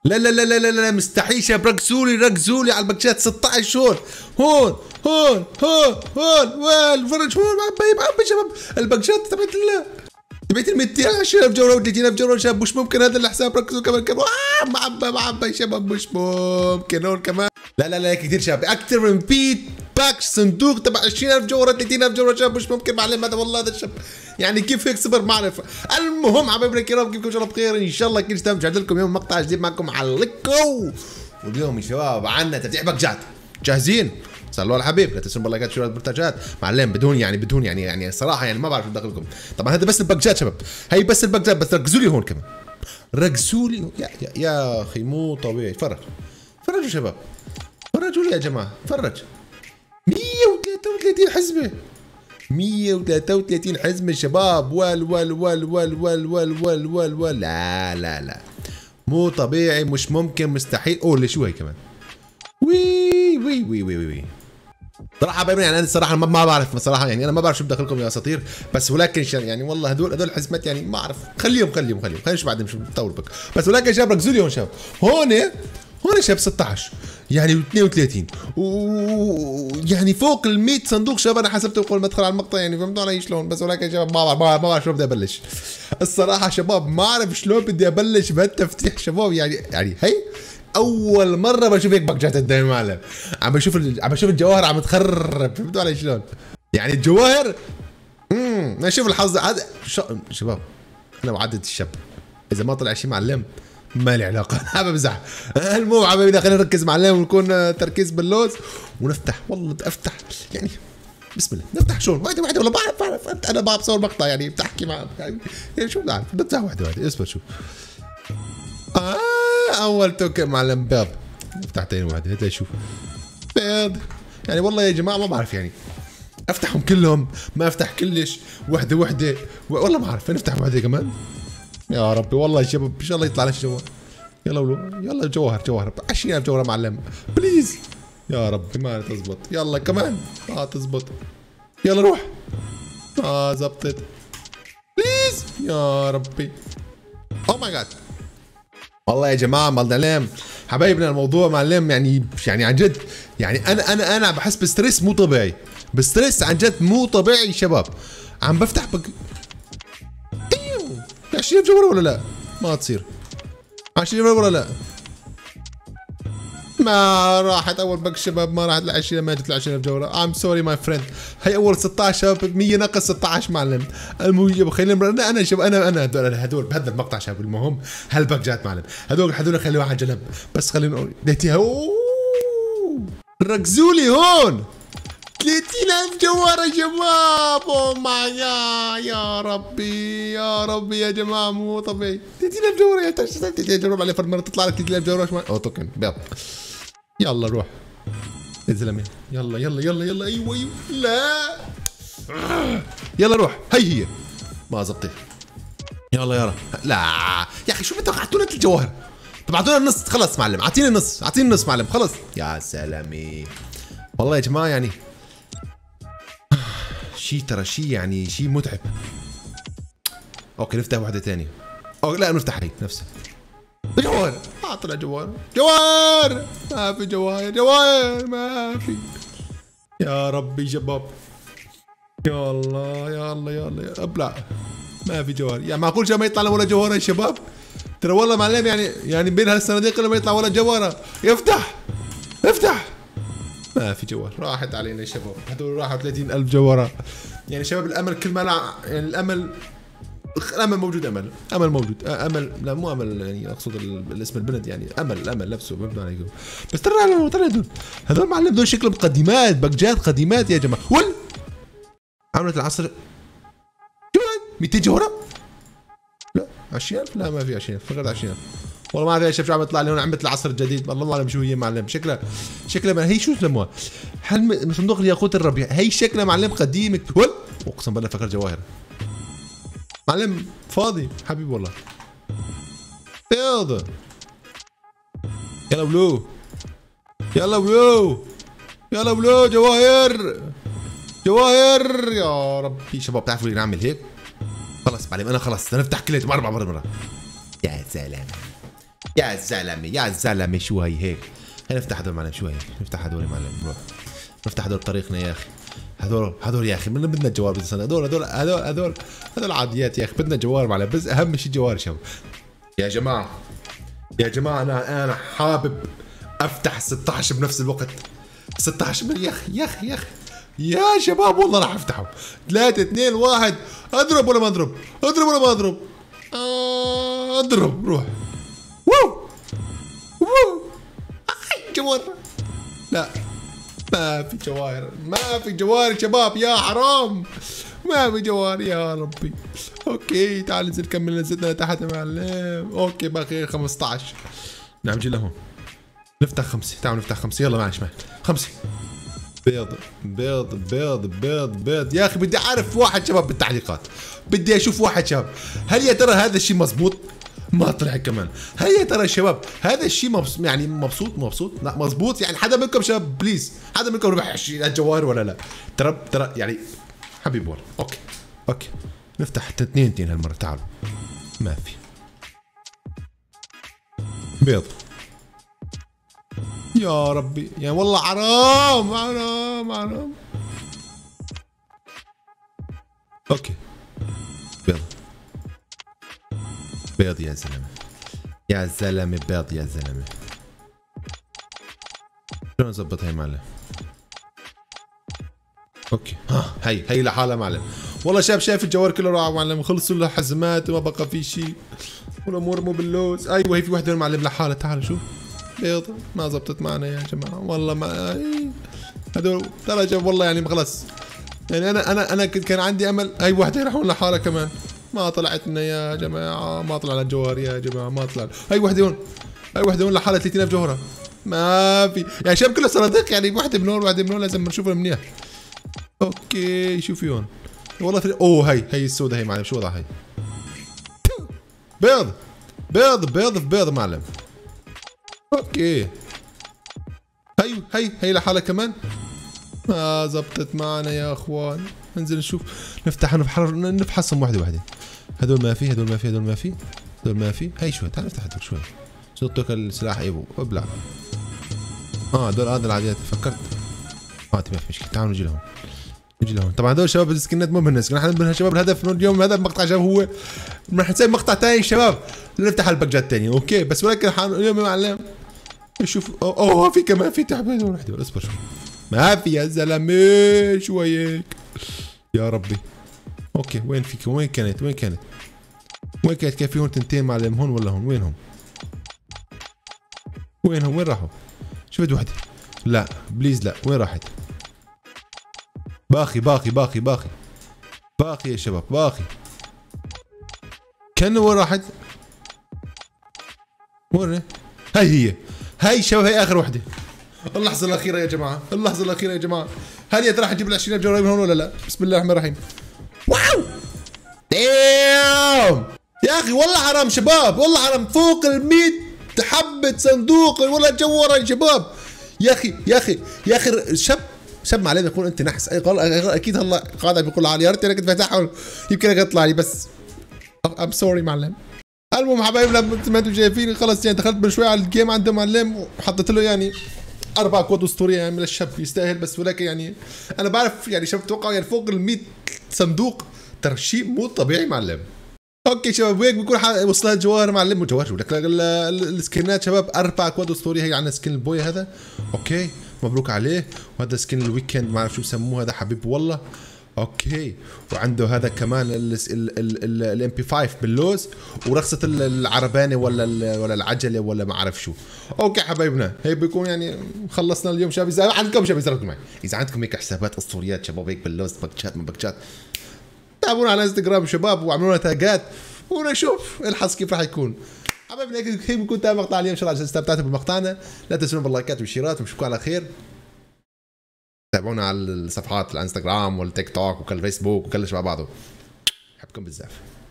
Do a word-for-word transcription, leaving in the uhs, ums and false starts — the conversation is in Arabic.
لا لا لا لا لا لا مستحيل شباب، ركزولي ركزولي على الباكجات. ستة عشر هون هون هون هون هون وين فرج هون معبي معبي شباب الباكجات تبعت ال تبعت ال مئتين وعشرين ألف جوله و30000 جوله شباب. مش ممكن هذا الحساب. ركزوا كمان كمان آه معبى معبى شباب مش ممكن هون كمان. لا لا لا كثير شباب، اكثر من بيت باكس صندوق تبع عشرين ألف جوله ثلاثين ألف جوله شباب. مش ممكن معلم هذا والله. هذا الشاب يعني كيف هيك صبر ما اعرف. المهم حبايبنا الكرام كيفكم؟ ان شاء الله بخير ان شاء الله. كل شيء رجعت لكم يوم مقطع جديد معكم عليكم. واليوم يا شباب عندنا تفتيح باكجات. جاهزين؟ صلوا على الحبيب. لا تنسوا بالله لايكات شو البرتاجات معلم بدون يعني بدون يعني يعني صراحه يعني ما بعرف دخلكم. طبعا هذا بس الباكجات شباب، هي بس الباكجات. بس ركزوا لي هون كمان، ركزوا لي يا, يا, يا اخي مو طبيعي. فرج فرجوا شباب، فرجوا لي يا جماعه. فرج مئة وثلاثة وثلاثين حزمه، مئة وثلاثة وثلاثين حزمه شباب. وال وال وال وال وال وال وال وال وال لا لا لا مو طبيعي، مش ممكن، مستحيل. اوه شو هي كمان؟ وي وي وي وي وي صراحه حبايبي يعني انا الصراحه ما, ما بعرف صراحه يعني انا ما بعرف شو بدخلكم يا اساطير. بس ولكن يعني والله هدول هدول الحزمات يعني ما اعرف. خليهم خليهم خليهم خلينا شو بعدين شو بطول بك. بس ولكن شباب ركزوا لي هون شباب. هون هون شباب ستة عشر يعني اثنين وثلاثين ويعني فوق ال مئة صندوق شباب. انا حسبته قبل ما ادخل على المقطع يعني فهمتوا علي شلون. بس ولكن شباب ما بعرف ما بعرف شلون بدي ابلش الصراحه شباب. ما اعرف شلون بدي ابلش بهالتفتيح شباب. يعني يعني هي اول مره بشوف هيك باكجات قدامي معلم. عم بشوف عم بشوف الجواهر عم تخرب. فهمتوا علي شلون؟ يعني الجواهر امم نشوف الحظ هذا شباب. انا وعدت الشاب اذا ما طلع شيء معلم ما لي علاقه. انا بمزح. المهم حبايبي خلينا نركز معلم ونكون تركيز باللوز ونفتح. والله بدي افتح يعني بسم الله. نفتح شلون؟ واحده واحده والله بعرف بعرف انت انا بعرف بصور مقطع يعني بتحكي مع يعني, يعني شو بدي اعرف. بدي افتح واحده واحده. اصبر شوف. آه اول توكن معلم بيض. افتح ثاني واحده هات شوف بيض. يعني والله يا جماعه ما بعرف يعني افتحهم كلهم ما افتح كلش. وحده وحده والله ما اعرف. نفتح واحده كمان يا ربي. والله يا شباب ان شاء الله يطلع لنا جوهر. يلا ولو يلا جوهر جوهر عشرين ألف جوهر معلم بليز يا ربي. ما تزبط. يلا كمان ما تزبط. يلا روح. اه زبطت بليز يا ربي. او ماي جاد. والله يا جماعه معلم حبايبنا الموضوع معلم يعني يعني عن جد يعني انا انا انا بحس بستريس مو طبيعي. بستريس عن جد مو طبيعي شباب. عم بفتح بك عشرين ألف جوهر ولا لا؟ ما تصير عشرين ألف ولا لا؟ ما راحت اول بق شباب. ما راحت ل عشرين. ما جت ل عشرين ألف جوهر. ام سوري ماي فريند. هي اول ستة عشر شباب. مية ناقص ستة عشر معلم. المهم خلينا انا انا شباب انا انا هدول هدول بهذا المقطع شباب. المهم هالباكجات معلم هدول هدول خليهم على جنب. بس خلينا نقول ديتيها. ركزوا لي هون ثلاثين ألف جوهر يا شباب. اوه ماي جاد يا ربي يا ربي يا جماعه مو طبيعي. ثلاثين ألف جوهر يا ثلاثين ألف جوهر على فرد مره تطلع لك ثلاثين ألف جوهر. شو اوه توكن بيض. يلا روح يا زلمه. يلا يلا يلا يلا ايوه ايوه لا يلا روح. هي هي ما زبطت. يلا يلا لا يا اخي شو بدك اعطونا الجوهر. طب اعطونا النص خلص معلم. اعطيني النص اعطيني النص معلم خلص. يا سلامي والله يا جماعه يعني شيء ترى شيء يعني شيء متعب. اوكي نفتح واحدة ثانية. او لا نفتح هي نفسها. جوار ما طلع جوار. جوار ما في جوار. جوار ما في. يا ربي شباب يا الله يا الله يا الله يا ابلع. ما في جوار. يعني معقول ما يطلع ولا جوهرة يا شباب؟ ترى والله معلم يعني يعني بين هالصناديق ما يطلع ولا جوهرة. يفتح افتح. ما في جوهر. راحت علينا يا شباب. هذول راحوا ثلاثين ألف جوهرة. يعني شباب الامل كل ما لا يعني الامل الامل موجود. امل امل موجود. امل لا مو امل يعني اقصد الاسم البنت يعني امل الامل نفسه. فهمت علي؟ بس ترى ترى هذول هذول معلم هذول شكلهم قديمات باكجات قديمات يا جماعه. ول عملت العصر كمان مئتين جوهرة. لا عشرين ألف. لا ما في عشرين ألف. فقط عشرين ألف. والله ما في شوف شو عم يطلع لي هون. عملت العصر الجديد والله ما اعلم شو هي معلم. شكلها شكلها هي شو سموها؟ هل صندوق الياقوت الربيع. هي شكلها معلم قديمه. ول اقسم بالله فكر جواهر معلم فاضي حبيبي والله. بيض يلا بلو يلا بلو يلا بلو جواهر جواهر يا ربي. شباب بتعرفوا ليه نعمل هيك؟ خلص معلم انا خلص نفتح كليتهم اربع مرات مره. يا سلام يا زلمه يا زلمه شو هي هيك؟ هي نفتح هدول معلم، شو هي؟ نفتح هدول معلم، نروح نفتح هدول طريقنا يا اخي. هذول هذول يا اخي بدنا الجوار بس هذول هذول هذول هذول هذول عاديات يا اخي، بدنا جوار معلم، بس اهم شيء جوار شباب. يا جماعه يا جماعه انا انا حابب افتح ستة عشر بنفس الوقت. ستة عشر يا اخي يا اخي يا اخي يا شباب والله راح افتحه. ثلاثة اثنين واحد، اضرب ولا ما اضرب؟ اضرب ولا ما اضرب؟ آه اضرب روح. وو وو جوار. لا ما في جواهر، ما في جواهر شباب يا حرام، ما في جواهر يا ربي. اوكي تعال ننزل كمل، نزلنا لتحت يا معلم. اوكي باقي خمسة عشر. نعم جي لهون نفتح خمسة، تعالوا نفتح خمسة يلا معلش معي خمسة. بيض بيض بيض بيض بيض يا اخي بدي اعرف واحد شباب بالتعليقات، بدي اشوف واحد شباب، هل يا ترى هذا الشيء مزبوط؟ ما طلع كمان. هل يا ترى شباب هذا الشيء مبس... يعني مبسوط مبسوط؟ لا مزبوط يعني. حدا منكم شباب بليز، حدا منكم ربح الجوار ولا لا؟ ترى ترى يعني حبيب والله. اوكي اوكي نفتح اثنين اثنين هالمره. تعالوا ما في بيض يا ربي يعني والله حرام حرام حرام. اوكي بيض بيض يا زلمه يا زلمه بيض يا زلمه. شلون نظبط هي معلم؟ اوكي ها هي هي لحالها معلم. والله شايف شايف الجوار كله راح معلم، خلصوا له حزمات وما بقى في شيء والامور مو باللوز. ايوه هي في وحده معلم لحالها. تعالوا شوف بيض ما زبطت معنا يا جماعه والله. ما هذول ترى والله يعني خلص يعني. انا انا انا كنت كان عندي امل هاي وحده يروحون لحالها كمان، ما طلعت لنا يا جماعه، ما طلع لنا الجوهر يا جماعه، ما طلع. هاي وحده هون، هاي وحده هون لحالها ثلاثين ألف جوهره. ما في يعني شباب كله صناديق يعني، وحده من هون وحده من هون لازم نشوفها منيح. اوكي شوفي هون والله في... اوه هي هي السوداء هي معلم. شو وضعها هي؟ بيض بيض بيض في بيض معلم. اوكي هي هي هي لحالها كمان ما زبطت معنا يا اخوان. ننزل نشوف نفتح نفحصهم واحده واحده. هذول ما في، هذول ما في، هذول ما في، هذول ما في. هي شوي تعال نفتح هذول شوي. صوتك السلاح ايبو ابلع. اه هذول هذا العاديات فكرت. اه ما في مشكله. تعالوا نجي لهون نجي لهون. طبعا هذول شباب السكنات مو بالناس، نحن بدنا شباب الهدف من اليوم هذا المقطع شباب هو رح نسوي مقطع ثاني شباب نفتح الباكجات الثانيه اوكي. بس ولكن اليوم يا معلم شوف اوه, أوه في كمان في تعبان وحده. اصبر شوي ما في يا زلمه شوي هيك يا ربي. اوكي وين فيك؟ وين كانت؟ وين كانت؟ وين كانت؟ كيف في هون تنتين معلم؟ هون ولا هون؟ وينهم؟ وينهم؟ وين راحوا؟ شفت وحده؟ لا بليز لا. وين راحت؟ باقي باقي باقي باقي باقي يا شباب باقي. كان وين راحت؟ وين؟ هاي هي هاي شباب هي اخر وحده. اللحظة الأخيرة يا جماعة، اللحظة الأخيرة يا جماعة. هل يا ترى حتجيب ال عشرين ألف جوهرة من هون ولا لا؟ بسم الله الرحمن الرحيم. واو دايم يا أخي والله حرام شباب، والله حرام فوق ال مئة حبة صندوق والله جوهرة يا شباب. يا أخي يا أخي يا أخي شاب شاب ما عليه يقول أنت نحس. أكيد هلا قاعد بيقول علي يا ريت أنا كنت فاتحها يمكن يطلع لي بس ام سوري معلم. المهم حبايبنا مثل ما انتم شايفين خلص يعني دخلت من شوي على الجيم عنده معلم وحطيت له يعني اربع كود اسطوريه يعني من الشاب يستاهل. بس ولكن يعني انا بعرف يعني شباب توقع يعني فوق ال مئة صندوق ترى شيء مو طبيعي معلم. اوكي شباب وهيك بيكون وصلها الجواهر معلم. وجواهر شو لك السكنات شباب اربع كود اسطوريه. هي عندنا سكن البوي هذا اوكي مبروك عليه. وهذا سكن الويكند ما اعرف شو بسموه هذا حبيب والله اوكي. وعنده هذا كمان الام بي خمسة باللوز ورخصه العربانه ولا ولا العجله ولا ما اعرف شو. اوكي حبايبنا هيك بيكون يعني خلصنا اليوم شباب. اذا عندكم شباب يزرقوا معي، اذا عندكم هيك حسابات اسطوريات شباب هيك باللوز باكجات من باكجات تابعونا على انستغرام شباب واعملوا لنا تاجات ونشوف الحظ كيف راح يكون. حبايبنا هيك بيكون تابع مقطع اليوم. ان شاء الله استمتعتوا بمقطعنا. لا تنسون باللايكات والشيرات ونشوفكم على خير. تابعونا على الصفحات الانستغرام والتيك توك وكل الفيسبوك وكلش مع بعضه. بحبكم بزاف.